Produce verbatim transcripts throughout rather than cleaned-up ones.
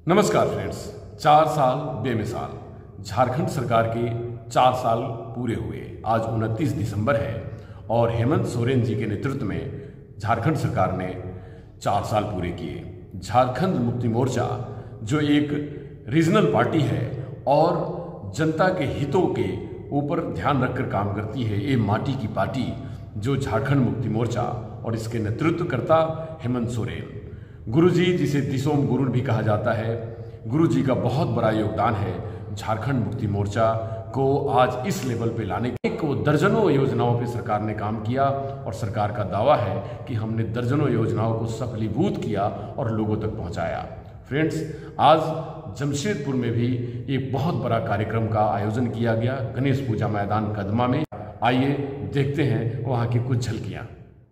नमस्कार फ्रेंड्स। चार साल बेमिसाल, झारखंड सरकार के चार साल पूरे हुए। आज उनतीस दिसंबर है और हेमंत सोरेन जी के नेतृत्व में झारखंड सरकार ने चार साल पूरे किए। झारखंड मुक्ति मोर्चा जो एक रीजनल पार्टी है और जनता के हितों के ऊपर ध्यान रखकर काम करती है, ये माटी की पार्टी जो झारखंड मुक्ति मोर्चा और इसके नेतृत्व करता हेमंत सोरेन। गुरुजी, जिसे दिसोम गुरु भी कहा जाता है, गुरुजी का बहुत बड़ा योगदान है झारखंड मुक्ति मोर्चा को आज इस लेवल पे लाने के। को दर्जनों योजनाओं पे सरकार ने काम किया और सरकार का दावा है कि हमने दर्जनों योजनाओं को सफलीभूत किया और लोगों तक पहुंचाया। फ्रेंड्स, आज जमशेदपुर में भी एक बहुत बड़ा कार्यक्रम का आयोजन किया गया गणेश पूजा मैदान कदमा में। आइए देखते हैं वहाँ की कुछ झलकियाँ।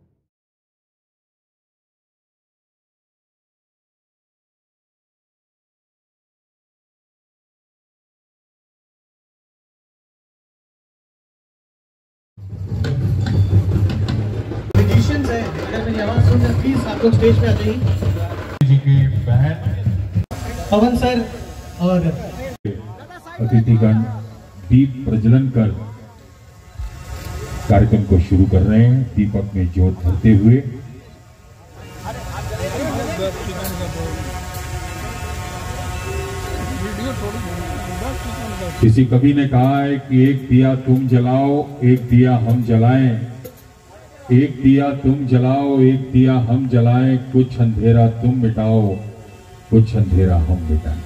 है, अगर मेरी आवाज सुन रहे प्लीज आप लोग स्टेज पे आ जाइए। जी की बहन पवन सर और अतिथिगण दीप प्रज्वलन कर कार्यक्रम को शुरू कर रहे हैं। दीपक में जोत भरते हुए किसी कवि ने कहा है कि एक दिया तुम जलाओ, एक दिया हम जलाएं, एक दिया तुम जलाओ, एक दिया हम जलाएं, कुछ अंधेरा तुम मिटाओ, कुछ अंधेरा हम मिटाएं।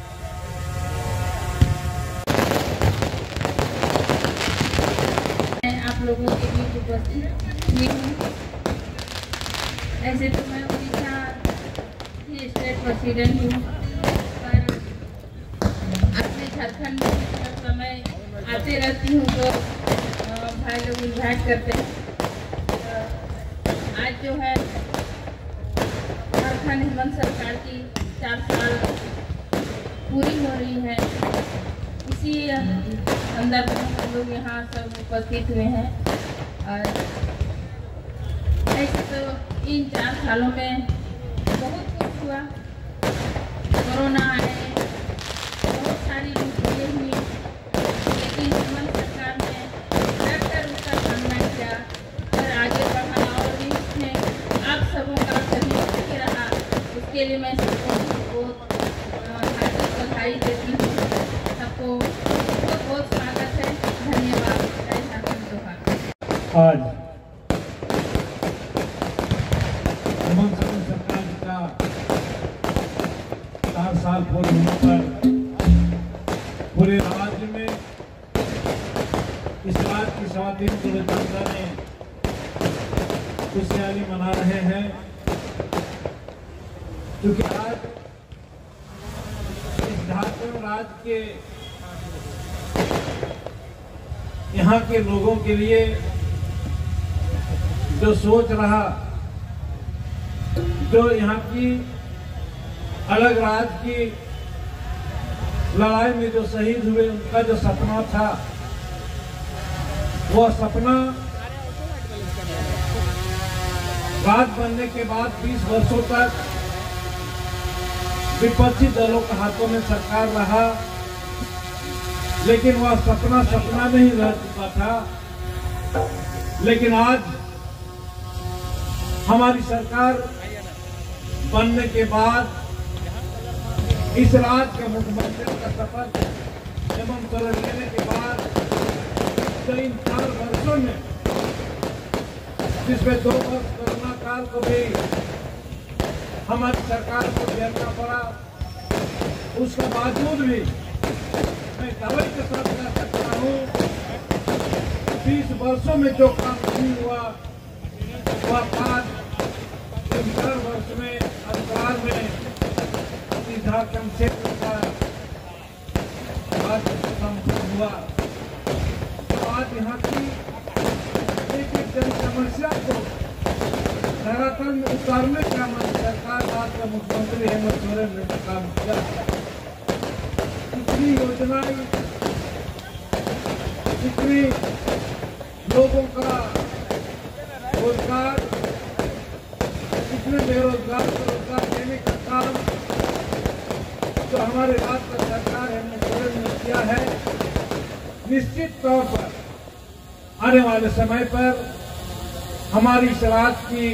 आप लोगों के बीच उपस्थित हूँ। ऐसे तो मैं उड़ीसा की स्टेट प्रेसिडेंट हूँ, पर अपने झारखंड में हर समय आते रहती हूँ तो भाई लोग इन्वाइट करते हैं। आज जो है झारखंड हेमंत सरकार की चार साल पूरी हो रही है, इसी संदर्भ में हम लोग यहाँ सब उपस्थित हुए हैं। और ऐसे तो इन चार सालों में बहुत कुछ हुआ। कोरोना आए, बहुत सारी मुश्किलें हुई, लेकिन हेमंत सरकार ने डटकर उसका सामना किया और आगे बढ़ा। आप सबों का सहयोग रहा, उसके लिए मैं सबको बहुत हार्दिक बधाई देती हूँ। सबको बहुत बहुत स्वागत है, धन्यवाद। जय झारखंड जोहार। आज हेमंत सोरेन सरकार का चार साल पूरे होने पर पूरे राज्य में इस रात की सवा तीन करोड़ जनता ने खुशहाली मना रहे हैं, क्योंकि आज इस झारखंड राज्य के यहाँ के लोगों के लिए जो सोच रहा, जो यहाँ की अलग राज्य की लड़ाई में जो शहीद हुए, उनका जो सपना था, वह सपना राज बनने के बाद बीस वर्षों तक विपक्षी दलों के हाथों में सरकार रहा, लेकिन वह सपना सपना नहीं रह चुका था। लेकिन आज हमारी सरकार बनने के बाद इस राज्य का मुख्यमंत्री का शपथ हेमंत सोरेन लेने के बाद तो इन चार वर्षों में, जिसमें दो वर्ष कोरोना काल को भी हमारी सरकार को झेलना पड़ा, उसके बावजूद भी मैं दावे के साथ कह सकता हूँ, बीस वर्षों में जो काम नहीं हुआ वह आज इन चार वर्ष में अधिकार में झारखंड क्षेत्र का आज संपूर्ण हुआ। तो आज यहाँ की एक एक जन समस्या को धरातल में उतारने का हमारी सरकार, आज का मुख्यमंत्री हेमंत सोरेन ने काम किया। इतनी योजनाएं, इतनी लोगों का रोजगार, इतने बेरोजगार को रोजगार देने का काम जो हमारे राज्य का सरकार हेमंत सोरेन ने किया है, निश्चित तौर पर आने वाले समय पर हमारी इस राज्य की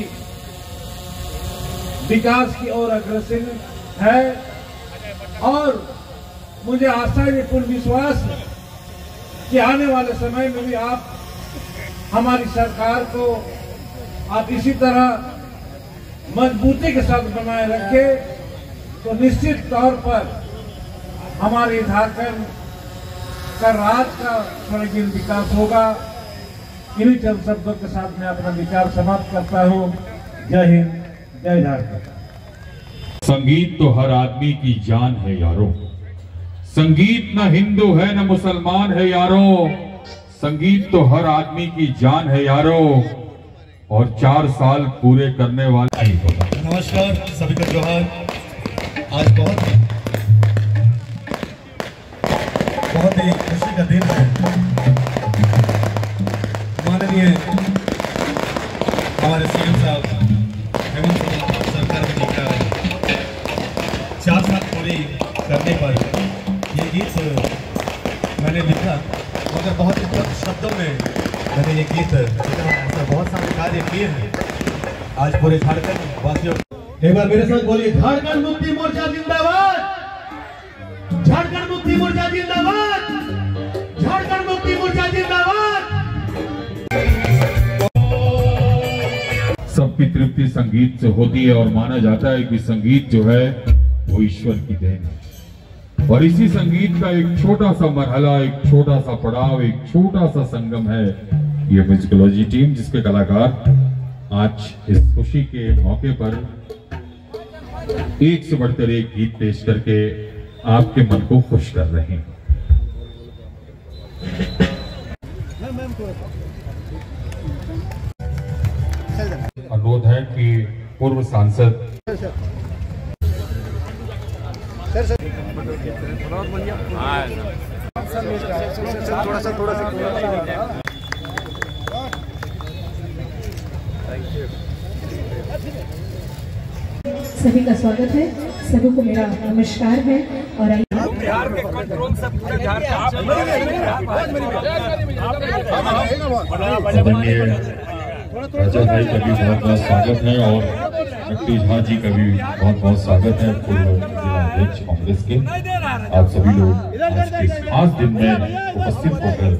विकास की ओर अग्रसर है और मुझे आशा है, पूर्ण विश्वास है कि आने वाले समय में भी आप हमारी सरकार को आप इसी तरह मजबूती के साथ बनाए रखें तो निश्चित तौर पर हमारे झारखंड का राज्य का सर्वांगीण विकास होगा। इन्हीं चंद शब्दों के साथ मैं अपना विचार समाप्त करता हूँ। जय हिंद, जय झारखंड। संगीत तो हर आदमी की जान है यारों, संगीत न हिंदू है न मुसलमान है यारों, संगीत तो हर आदमी की जान है यारों। और चार साल पूरे करने वाले नमस्कार सभी को जोहार। आज बहुत ही बहुत ही खुशी का दिन है। माननीय हमारे सीएम साहब हेमंत सोरेन सरकार ने लिखा चार साल पूरी करने पर ये गीत मैंने लिखा, मगर बहुत ही कम शब्दों में मैंने ये गीत लिखा। ऐसा बहुत सारे कार्य किए हैं आज पूरे झारखंड वासियों। एक बार मेरे साथ बोलिए, झारखंड मुक्ति मोर्चा जिंदाबाद, झारखंड मुक्ति मोर्चा जिंदाबाद, झारखंड मुक्ति मोर्चा जिंदाबाद। सबकी तृप्ति संगीत से होती है और माना जाता है कि संगीत जो है वो ईश्वर की देन है। और इसी संगीत का एक छोटा सा मरहला, एक छोटा सा पड़ाव, एक छोटा सा संगम है ये म्यूजिकोलॉजी टीम, जिसके कलाकार आज इस खुशी के मौके पर एक से बढ़कर एक गीत पेश करके आपके मन को खुश कर रहे हैं। अनुरोध है कि पूर्व सांसद थोड़ा सा थोड़ा सा सभी का स्वागत है, सभी को मेरा नमस्कार है। और बिहार में कंट्रोल सब पूरे राजा भाई का भी बहुत बहुत स्वागत है और नट्टी झा जी का भी बहुत बहुत स्वागत है, पूर्व जिला अध्यक्ष कांग्रेस के। आप सभी लोग आज के इस खास दिन में उपस्थित होकर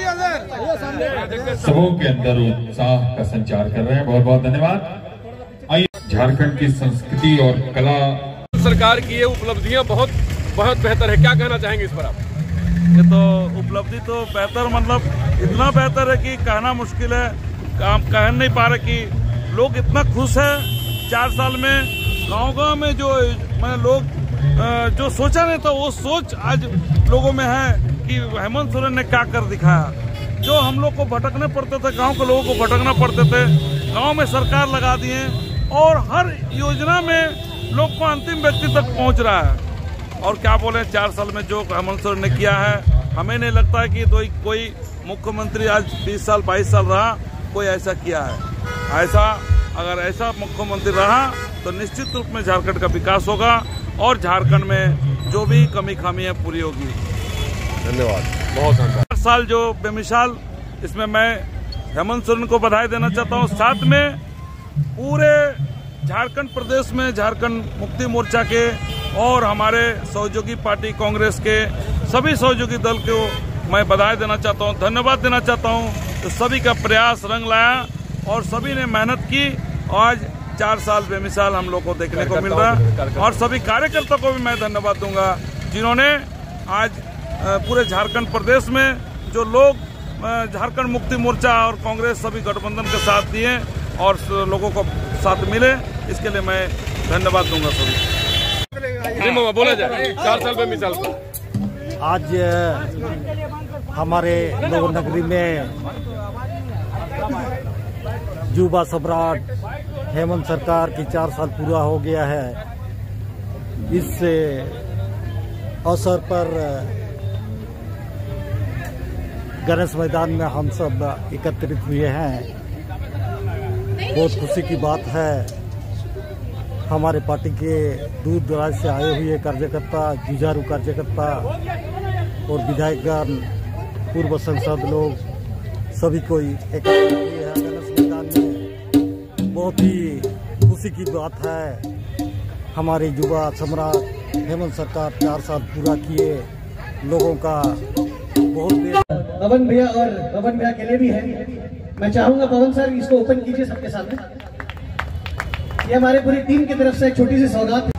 सबों के अंदर उत्साह का संचार कर रहे हैं। बहुत बहुत धन्यवाद। आइए, झारखंड की संस्कृति और कला सरकार की ये उपलब्धियां बहुत बहुत बेहतर है। क्या कहना चाहेंगे इस पर आप? ये तो उपलब्धि तो बेहतर, मतलब इतना बेहतर है कि कहना मुश्किल है। हम कह नहीं पा रहे कि लोग इतना खुश है। चार साल में गांव गांव में जो मैंने लोग जो सोचा नहीं था वो सोच आज लोगों में है कि हेमंत सोरेन ने क्या कर दिखाया। जो हम लोग को भटकने पड़ते थे, गांव के लोगों को भटकना पड़ते थे, गांव में सरकार लगा दिए और हर योजना में लोग को अंतिम व्यक्ति तक पहुंच रहा है। और क्या बोले, चार साल में जो हेमंत सोरेन ने किया है, हमें नहीं लगता है कि तो कोई मुख्यमंत्री आज बीस साल बाईस साल रहा कोई ऐसा किया है। ऐसा अगर ऐसा मुख्यमंत्री रहा तो निश्चित रूप में झारखंड का विकास होगा और झारखंड में जो भी कमी खामी है पूरी होगी। धन्यवाद, बहुत शानदार साल जो बेमिसाल, इसमें मैं हेमंत सोरेन को बधाई देना चाहता हूँ। साथ में पूरे झारखंड प्रदेश में झारखंड मुक्ति मोर्चा के और हमारे सहयोगी पार्टी कांग्रेस के सभी सहयोगी दल को मैं बधाई देना चाहता हूं, धन्यवाद देना चाहता हूं। तो सभी का प्रयास रंग लाया और सभी ने मेहनत की। आज चार साल बेमिसाल हम लोग को देखने को मिल रहा है और सभी कार्यकर्ताओं को भी मैं धन्यवाद दूंगा जिन्होंने आज पूरे झारखंड प्रदेश में जो लोग झारखंड मुक्ति मोर्चा और कांग्रेस सभी गठबंधन के साथ दिए और लोगों को साथ मिले, इसके लिए मैं धन्यवाद दूंगा सभी। बोला जाए चार साल बेमिसाल पर आज हमारे लोग नगरी में युवा सम्राट हेमंत सरकार की चार साल पूरा हो गया है। इस अवसर पर गणेश मैदान में हम सब एकत्रित हुए हैं। बहुत खुशी की बात है हमारे पार्टी के दूर दराज से आए हुए कार्यकर्ता, जुझारू कार्यकर्ता और विधायकगण, पूर्व सांसद लोग सभी को एकत्रित किए हैं गणेश मैदान में। बहुत ही खुशी की बात है, हमारे युवा सम्राट हेमंत सरकार चार साल पूरा किए, लोगों का बहुत देर। पवन भैया और पवन भैया अकेले भी हैं। मैं चाहूंगा पवन सर इसको ओपन कीजिए सबके सामने। ये हमारे पूरी टीम की तरफ से एक छोटी सी सौगात।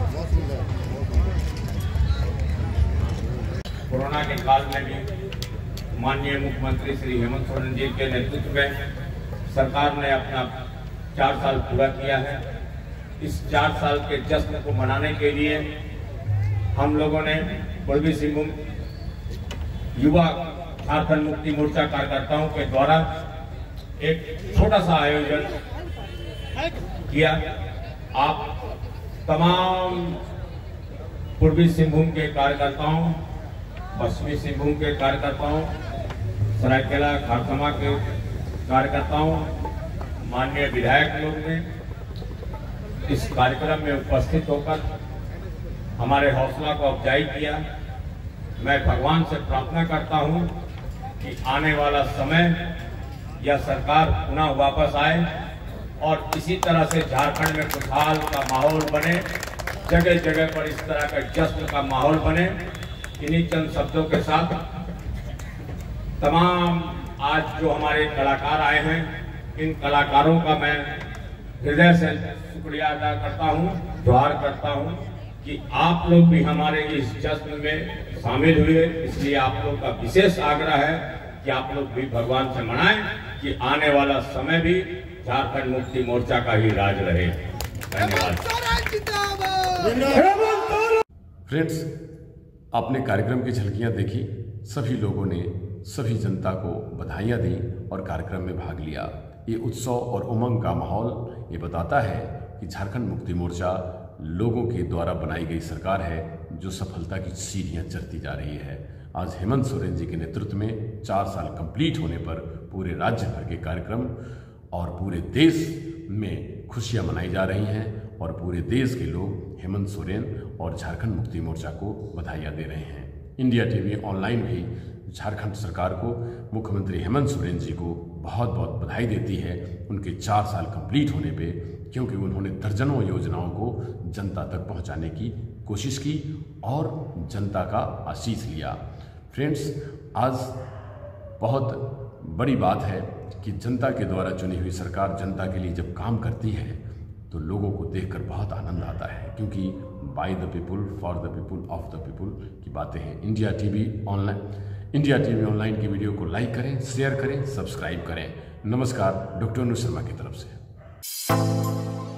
कोरोना के काल में भी माननीय मुख्यमंत्री श्री हेमंत सोरेन जी के नेतृत्व में सरकार ने अपना चार साल पूरा किया है। इस चार साल के जश्न को मनाने के लिए हम लोगों ने पूर्वी सिंहभूम युवा झारखंड मुक्ति मोर्चा कार्यकर्ताओं के द्वारा एक छोटा सा आयोजन किया। आप तमाम पूर्वी सिंहभूम के कार्यकर्ताओं, पश्चिमी सिंहभूम के कार्यकर्ताओं, सरायकेला खारसमा के कार्यकर्ताओं, माननीय विधायक लोग ने इस कार्यक्रम में उपस्थित होकर हमारे हौसला को अफजाई किया। मैं भगवान से प्रार्थना करता हूं कि आने वाला समय यह सरकार पुनः वापस आए और इसी तरह से झारखंड में खुशहाल का माहौल बने, जगह जगह पर इस तरह का जश्न का माहौल बने। इन्हीं चंद शब्दों के साथ तमाम आज जो हमारे कलाकार आए हैं, इन कलाकारों का मैं हृदय से शुक्रिया अदा करता हूं, जोहार करता हूं कि आप लोग भी हमारे इस जश्न में शामिल हुए। इसलिए आप लोग का विशेष आग्रह है कि आप लोग भी भगवान से मनाएं कि आने वाला समय भी झारखंड मुक्ति मोर्चा का ही राज रहे। धन्यवाद। फ्रेंड्स, आपने कार्यक्रम की झलकियां देखी। सभी लोगों ने सभी जनता को बधाइयां दी और कार्यक्रम में भाग लिया। ये उत्सव और उमंग का माहौल ये बताता है कि झारखंड मुक्ति मोर्चा लोगों के द्वारा बनाई गई सरकार है जो सफलता की सीढ़ियां चढ़ती जा रही है। आज हेमंत सोरेन जी के नेतृत्व में चार साल कंप्लीट होने पर पूरे राज्य भर के कार्यक्रम और पूरे देश में खुशियां मनाई जा रही हैं और पूरे देश के लोग हेमंत सोरेन और झारखंड मुक्ति मोर्चा को बधाइयां दे रहे हैं। इंडिया टीवी ऑनलाइन भी झारखंड सरकार को, मुख्यमंत्री हेमंत सोरेन जी को बहुत बहुत बधाई देती है उनके चार साल कंप्लीट होने पे, क्योंकि उन्होंने दर्जनों योजनाओं को जनता तक पहुंचाने की कोशिश की और जनता का आशीष लिया। फ्रेंड्स, आज बहुत बड़ी बात है कि जनता के द्वारा चुनी हुई सरकार जनता के लिए जब काम करती है तो लोगों को देखकर बहुत आनंद आता है, क्योंकि by the people for the people of the people की बातें हैं। India TV online India TV online की वीडियो को लाइक करें, शेयर करें, सब्सक्राइब करें। नमस्कार, डॉक्टर अनु शर्मा की तरफ से।